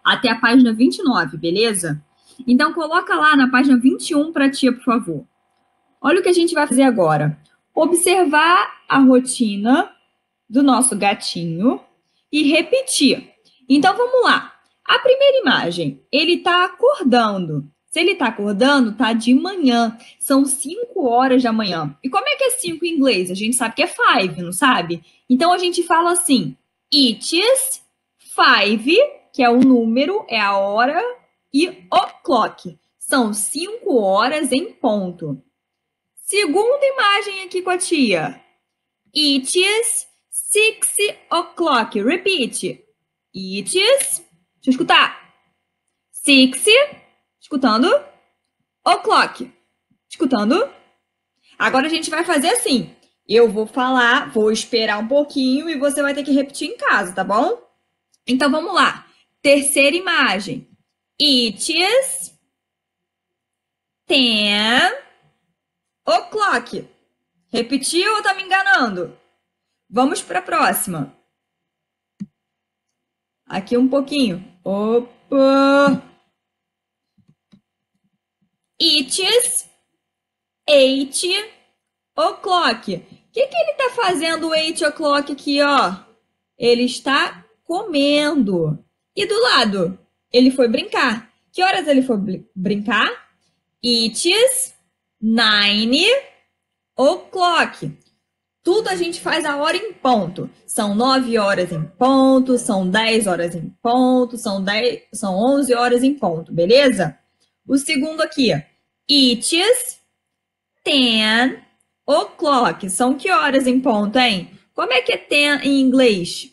até a página 29, beleza? Então, coloca lá na página 21 para a tia, por favor. Olha o que a gente vai fazer agora. Observar a rotina do nosso gatinho e repetir. Então, vamos lá. A primeira imagem, ele está acordando. Se ele está acordando, tá de manhã. São 5 horas da manhã. E como é que é 5 em inglês? A gente sabe que é 5, não sabe? Então, a gente fala assim, it is 5, que é o número, é a hora, e o'clock. São 5 horas em ponto. Segunda imagem aqui com a tia. It is 6 o'clock. Repeat. It is... Deixa eu escutar. 6. Escutando. O'clock. Escutando. Agora a gente vai fazer assim. Eu vou falar, vou esperar um pouquinho e você vai ter que repetir em casa, tá bom? Então, vamos lá. Terceira imagem. It is 10 o'clock. Repetiu ou tá me enganando? Vamos para a próxima. Aqui um pouquinho. Opa! It is 8 o'clock. O que ele está fazendo 8 o'clock aqui, ó? Ele está comendo. E do lado, ele foi brincar. Que horas ele foi brincar? It is 9 o'clock. Tudo a gente faz a hora em ponto. São 9 horas em ponto, são 10 horas em ponto, são 11 horas em ponto, beleza? O segundo aqui, it is 10 o'clock. São que horas em ponto, hein? Como é que é 10 em inglês?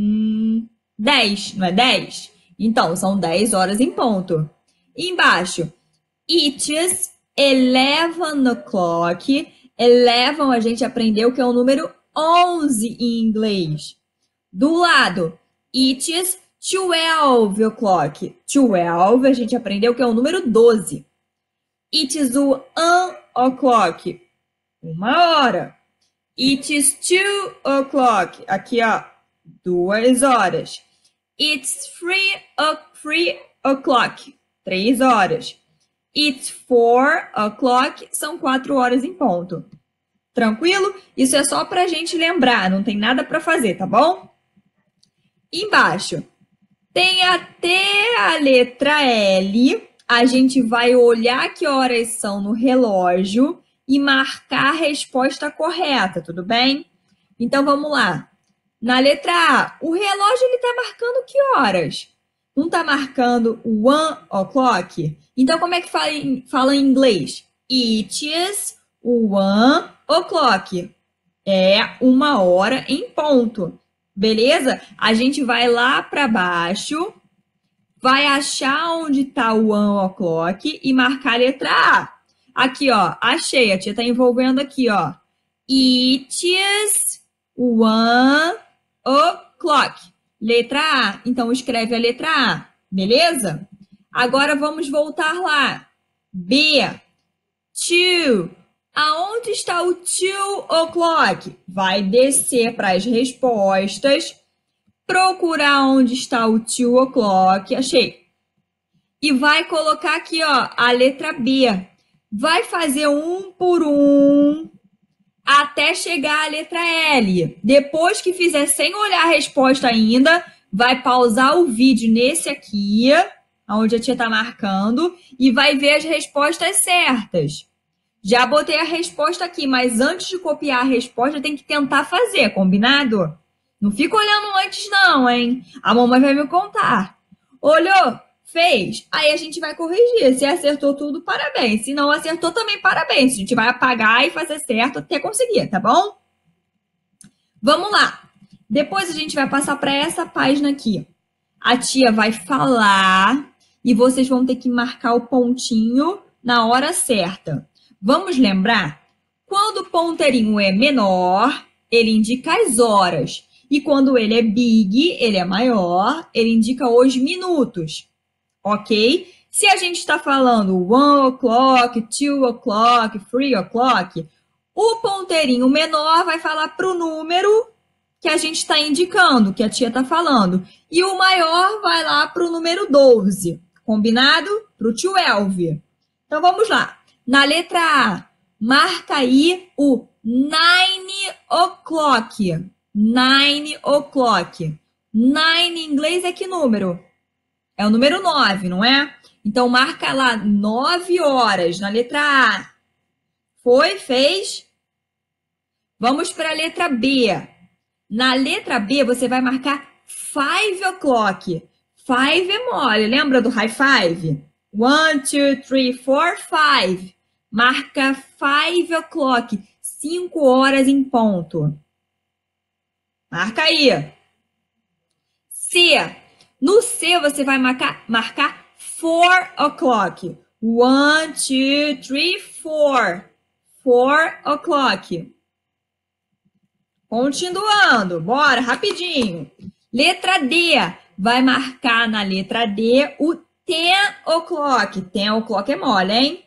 10, não é 10? Então, são 10 horas em ponto. E embaixo, it is 11 o'clock. 11 a gente aprendeu que é o número 11 em inglês. Do lado, it is 12 o'clock. 12 a gente aprendeu que é o número 12. It is 1 o'clock. 1 hora. It is 2 o'clock. Aqui, ó, 2 horas. It's 3 o'clock. 3 horas. It's 4 o'clock. São 4 horas em ponto. Tranquilo? Isso é só pra gente lembrar. Não tem nada pra fazer, tá bom? Embaixo. Tem até a letra L. A gente vai olhar que horas são no relógio e marcar a resposta correta, tudo bem? Então, vamos lá. Na letra A, o relógio está marcando que horas? Não está marcando 1 o'clock? Então, como é que fala em inglês? It is 1 o'clock. É 1 hora em ponto. Beleza? A gente vai lá para baixo, vai achar onde está o 1 o'clock e marcar a letra A. Aqui, ó, achei. A tia está envolvendo aqui, ó. It is 1 o'clock. Letra A. Então, escreve a letra A. Beleza? Agora, vamos voltar lá. B. 2. Aonde está o 2 o'clock? Vai descer para as respostas. Procurar onde está o 2 o'clock. Achei. E vai colocar aqui, ó, a letra B. Vai fazer um por um até chegar a letra L. Depois que fizer sem olhar a resposta ainda, vai pausar o vídeo nesse aqui, onde a tia está marcando, e vai ver as respostas certas. Já botei a resposta aqui, mas antes de copiar a resposta, tem que tentar fazer, combinado? Não fica olhando antes não, hein? A mamãe vai me contar. Olhou? Fez? Aí a gente vai corrigir. Se acertou tudo, parabéns. Se não acertou, também parabéns. A gente vai apagar e fazer certo até conseguir, tá bom? Vamos lá. Depois a gente vai passar para essa página aqui. A tia vai falar e vocês vão ter que marcar o pontinho na hora certa. Vamos lembrar? Quando o ponteirinho é menor, ele indica as horas. E quando ele é big, ele é maior, ele indica os minutos. Ok? Se a gente está falando 1 o'clock, 2 o'clock, 3 o'clock, o ponteirinho menor vai falar para o número que a gente está indicando, que a tia está falando. E o maior vai lá para o número 12. Combinado? Para o 12. Então, vamos lá. Na letra A, marca aí o 9 o'clock. 9 o'clock. 9 em inglês é que número? É o número 9, não é? Então, marca lá 9 horas na letra A. Foi? Fez? Vamos para a letra B. Na letra B, você vai marcar 5 o'clock. 5 é mole, lembra do high five? 1, 2, 3, 4, 5. Marca 5 o'clock. 5 horas em ponto. Marca aí. C. No C, você vai marcar 4 o'clock. 1, 2, 3, 4. 4 o'clock. Continuando, bora, rapidinho. Letra D, vai marcar na letra D o 10 o'clock. 10 o'clock é mole, hein?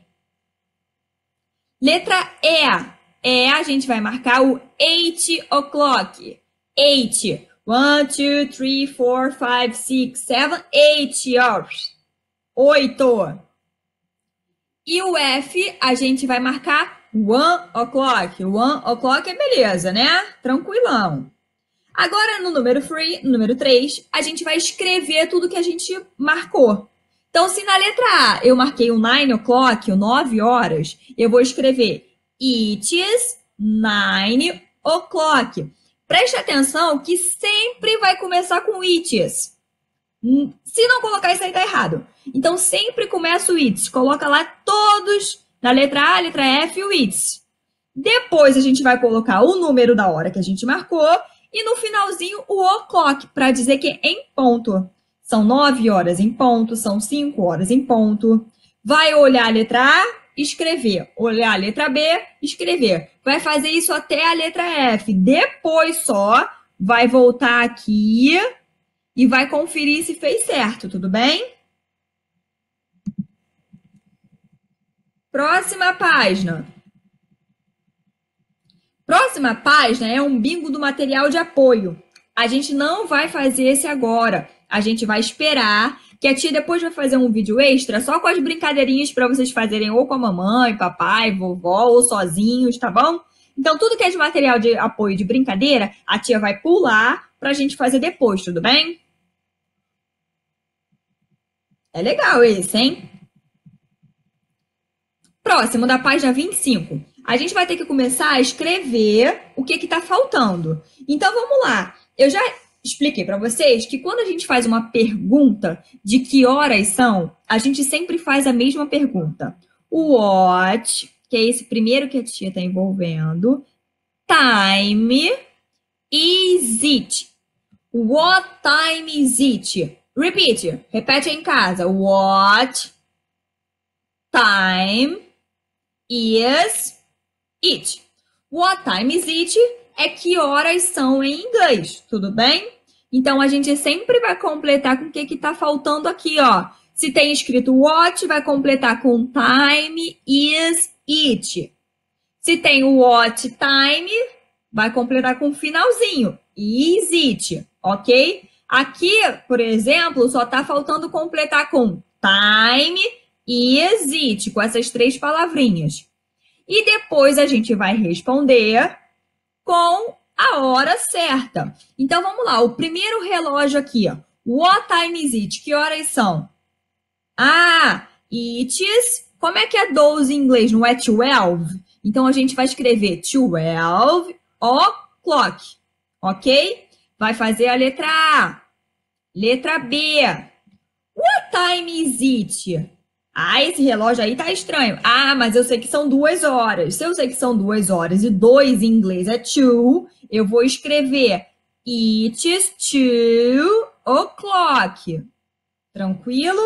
Letra E, a gente vai marcar o 8 o'clock. 8. 1, 2, 3, 4, 5, 6, 7, 8 hours. 8. E o F, a gente vai marcar 1 o'clock. 1 o'clock é beleza, né? Tranquilão. Agora, no número 3, a gente vai escrever tudo que a gente marcou. Então, se na letra A eu marquei o 9 o'clock, o 9 horas, eu vou escrever It is 9 o'clock. Preste atenção que sempre vai começar com it is. Se não colocar isso aí, tá errado. Então, sempre começa o it's. Coloca lá todos, na letra A, letra F e o it's. Depois, a gente vai colocar o número da hora que a gente marcou e no finalzinho o o'clock, para dizer que é em ponto. São 9 horas em ponto, são 5 horas em ponto. Vai olhar a letra A, escrever. Olhar a letra B, escrever. Vai fazer isso até a letra F. Depois só vai voltar aqui e vai conferir se fez certo, tudo bem? Próxima página. Próxima página é um bingo do material de apoio. A gente não vai fazer esse agora. A gente vai esperar que a tia depois vai fazer um vídeo extra só com as brincadeirinhas para vocês fazerem ou com a mamãe, papai, vovó ou sozinhos, tá bom? Então, tudo que é de material de apoio de brincadeira, a tia vai pular para a gente fazer depois, tudo bem? É legal esse, hein? Próximo, da página 25. A gente vai ter que começar a escrever o que está faltando. Então, vamos lá. Eu já expliquei para vocês que quando a gente faz uma pergunta de que horas são, a gente sempre faz a mesma pergunta. What, que é esse primeiro que a tia está envolvendo. Time is it? What time is it? Repeat. Repete em casa. What time is it? What time is it? É que horas são em inglês, tudo bem? Então, a gente sempre vai completar com o que está faltando aqui, ó. Se tem escrito what, vai completar com time is it. Se tem o what time, vai completar com o finalzinho, is it, ok? Aqui, por exemplo, só está faltando completar com time is it, com essas 3 palavrinhas. E depois a gente vai responder com a hora certa. Então, vamos lá. O primeiro relógio aqui, ó. What time is it? Que horas são? Ah, it is... Como é que é 12 em inglês? Não é 12? Então, a gente vai escrever 12 o'clock. Ok? Vai fazer a letra A. Letra B. What time is it? Ah, esse relógio aí tá estranho. Ah, mas eu sei que são 2 horas. Se eu sei que são 2 horas e 2 em inglês é 2, eu vou escrever It is 2 o'clock. Tranquilo?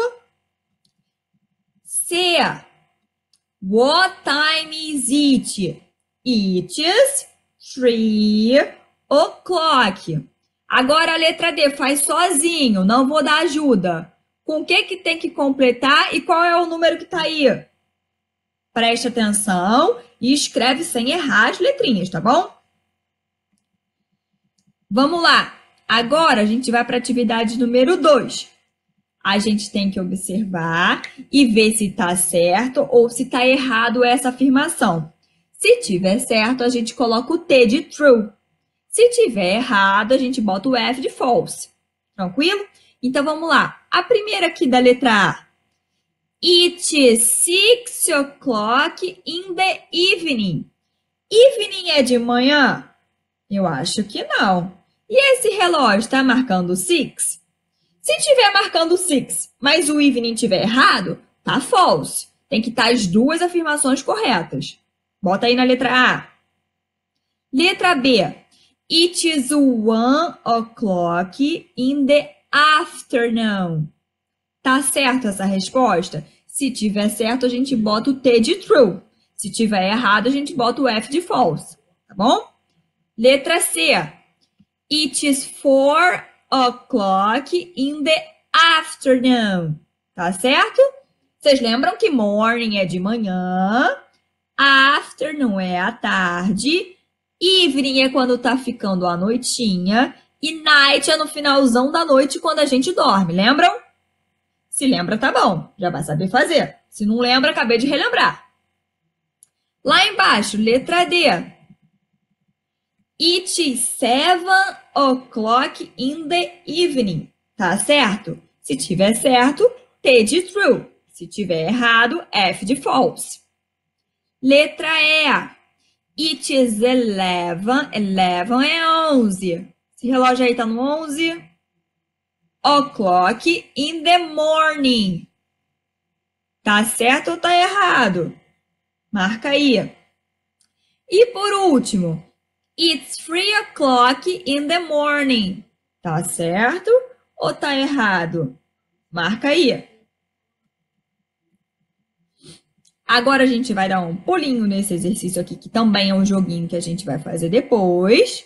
C. What time is it? It is 3 o'clock. Agora a letra D, faz sozinho, não vou dar ajuda. Com o que tem que completar e qual é o número que está aí? Preste atenção e escreve sem errar as letrinhas, tá bom? Vamos lá. Agora a gente vai para a atividade número 2. A gente tem que observar e ver se está certo ou se está errado essa afirmação. Se tiver certo, a gente coloca o T de true. Se tiver errado, a gente bota o F de false. Tranquilo? Então, vamos lá. A primeira aqui da letra A. It is 6 o'clock in the evening. Evening é de manhã? Eu acho que não. E esse relógio está marcando 6? Se estiver marcando 6, mas o evening estiver errado, tá false. Tem que estar as duas afirmações corretas. Bota aí na letra A. Letra B. It is 1 o'clock in the afternoon. Tá certo essa resposta? Se tiver certo, a gente bota o T de true. Se tiver errado, a gente bota o F de false. Tá bom? Letra C. It is 4 o'clock in the afternoon. Tá certo? Vocês lembram que morning é de manhã, afternoon é à tarde, evening é quando tá ficando a noitinha e night é no finalzão da noite quando a gente dorme. Lembram? Se lembra, tá bom. Já vai saber fazer. Se não lembra, acabei de relembrar. Lá embaixo, letra D. It is 7 o'clock in the evening. Tá certo? Se tiver certo, T de true. Se tiver errado, F de false. Letra E. It is 11. 11 é 11. Esse relógio aí tá no 11. O'clock in the morning. Tá certo ou tá errado? Marca aí. E por último, it's 3 o'clock in the morning. Tá certo ou tá errado? Marca aí. Agora a gente vai dar um pulinho nesse exercício aqui, que também é um joguinho que a gente vai fazer depois.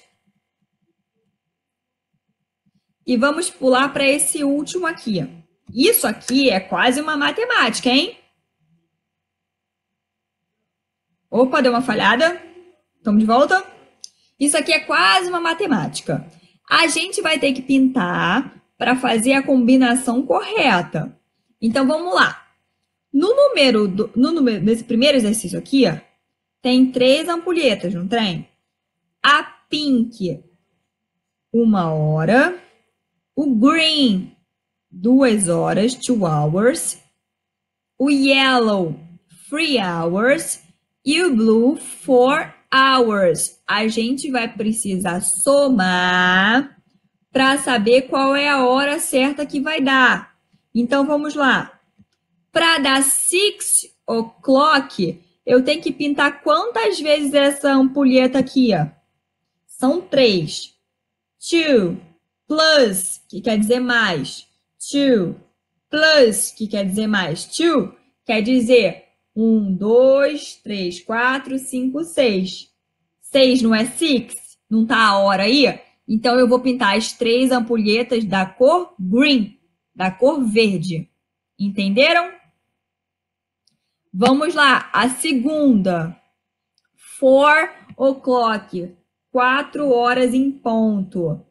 E vamos pular para esse último aqui. Isso aqui é quase uma matemática, hein? Opa, deu uma falhada. Estamos de volta? Isso aqui é quase uma matemática. A gente vai ter que pintar para fazer a combinação correta. Então, vamos lá. Nesse primeiro exercício aqui, ó, tem 3 ampulhetas, não tem? A pink, 1 hora. O green, 2 horas, 2 hours. O yellow, 3 hours. E o blue, 4 hours. A gente vai precisar somar para saber qual é a hora certa que vai dar. Então, vamos lá. Para dar 6 o'clock, eu tenho que pintar quantas vezes essa ampulheta aqui, ó? São 3. 2 plus, que quer dizer mais. 2 plus, que quer dizer mais. 2 quer dizer 1, 2, 3, 4, 5, 6. 6 não é 6? Não tá a hora aí? Então, eu vou pintar as 3 ampulhetas da cor green, da cor verde. Entenderam? Vamos lá, a segunda. 4 o'clock, 4 horas em ponto.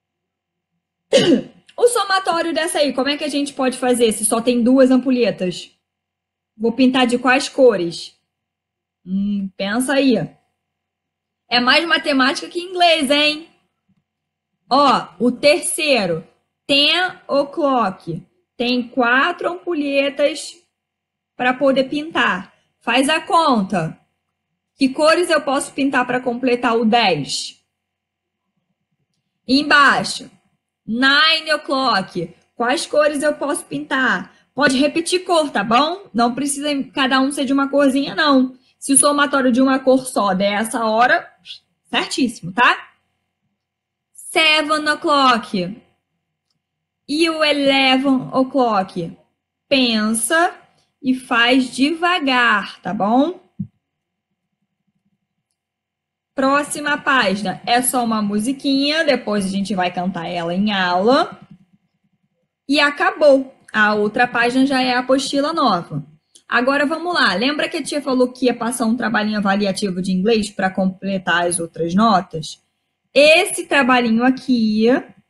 O somatório dessa aí, como é que a gente pode fazer se só tem 2 ampulhetas? Vou pintar de quais cores? Pensa aí. É mais matemática que inglês, hein? Ó, o terceiro, 10 o'clock. Tem 4 ampulhetas para poder pintar. Faz a conta. Que cores eu posso pintar para completar o 10? Embaixo, 9 o'clock. Quais cores eu posso pintar? Pode repetir cor, tá bom? Não precisa cada um ser de uma corzinha, não. Se o somatório de uma cor só der essa hora, certíssimo, tá? 7 o'clock. E o 11 o'clock? Pensa e faz devagar, tá bom? Próxima página. É só uma musiquinha, depois a gente vai cantar ela em aula. E acabou. A outra página já é a apostila nova. Agora vamos lá. Lembra que a tia falou que ia passar um trabalhinho avaliativo de inglês para completar as outras notas? esse trabalhinho aqui,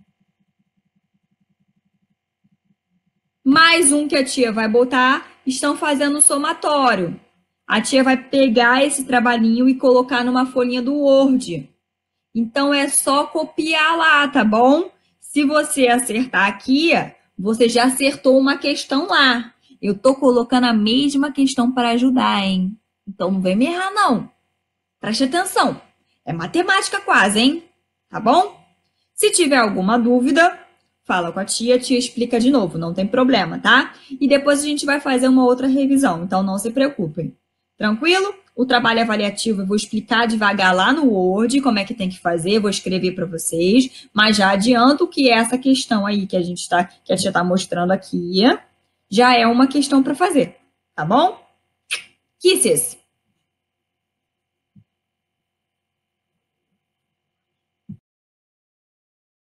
mais um que a tia vai botar, estão fazendo o somatório. A tia vai pegar esse trabalhinho e colocar numa folhinha do Word. Então, é só copiar lá, tá bom? Se você acertar aqui, você já acertou uma questão lá. Eu tô colocando a mesma questão para ajudar, hein? Então, não vem me errar, não. Preste atenção. É matemática quase, hein? Tá bom? Se tiver alguma dúvida, fala com a tia explica de novo, não tem problema, tá? E depois a gente vai fazer uma outra revisão, então não se preocupem. Tranquilo? O trabalho avaliativo eu vou explicar devagar lá no Word como é que tem que fazer, vou escrever para vocês, mas já adianto que essa questão aí que a tia está mostrando aqui, já é uma questão para fazer, tá bom? Kisses!